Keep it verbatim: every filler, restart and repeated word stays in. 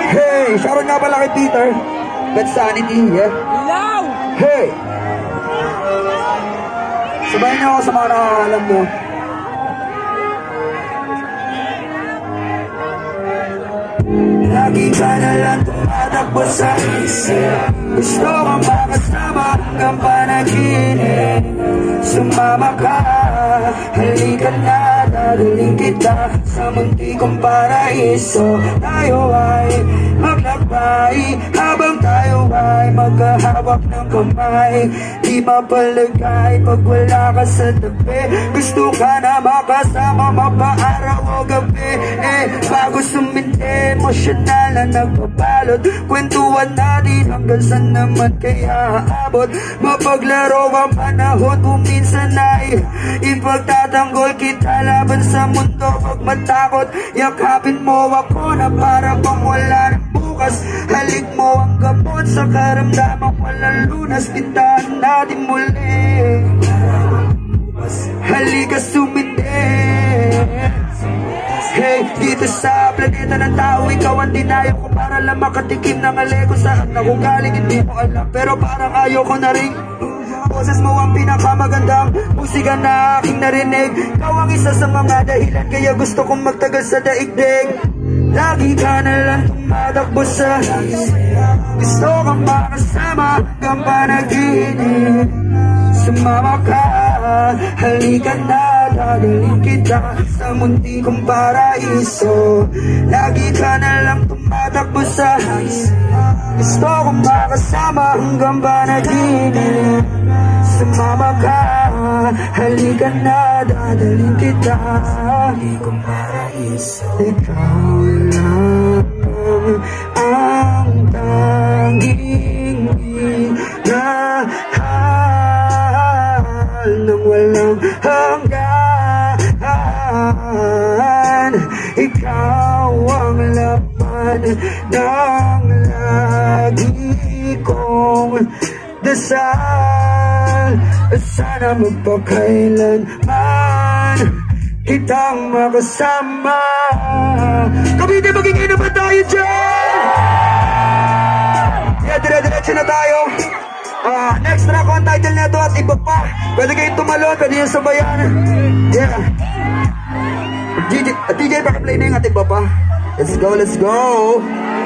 Hey, shoutout nga pala kay Peter. Bad Sanity, yeah. Ilaw! Hey! Sabayan niyo ako sa mga nakakalam mo. Lagi ka na lang tumatakbo sa isip. Gusto kang makasama hanggang panaginip. Sumama ka, halika na, dadaling kita sa munti kong paraiso. Tayo ay maglakbay habang tayo ay magkahawak ng kamay. Di mapalagay pag wala ka sa tabi. Gusto ka na makasama mapaaraw o gabi. Eh, bago sumindi, emosyonal na nagpabalot. Kwentuhan natin hanggang saan naman kaya aabot. Mapaglaro ang panahon kung minsan ay ipagtatanggol kita laban sa mundo. Huwag matakot, yakapin mo ako na para bang wala ng bukas. Halik mo ang gamot sa karamdamang walang lunas. Pintahan natin muli, halika sumindi. Hey, dito sa planeta ng tao, ikaw ang dinayo ko para lang makatikim ng alego. Saan ako galing, hindi mo alam, pero parang ayoko na rin. Boses mo ang pinakamagandang musika na aking narinig. Ikaw ang isa sa mga dahilan kaya gusto kong magtagal sa daigdig. Lagi ka na lang tumatakbo sa gusto kang makasama hanggang panaginip. Sumama ka, halika na, dadaling kita sa munti kong paraiso. Lagi ka na lang tumatakbo sa gusto kong makasama hanggang panaginip. Sumama ka, halika na, dadaling kita sa munti kong paraiso. Ikaw lang ang tanging inahal nang walang hanggan. Ikaw ang laman ng lagi kong dasal. Sana magpakailanman kitang makasama. Kabiti, magiging naman tayo dyan. Yeah, dire-diretso na tayo. Uh, next track on title nito at iba pa. Pwede kayong tumalon, pwede yung sabayan. Yeah. D J, D J, pakiplay na yung at iba pa. Let's go, let's go.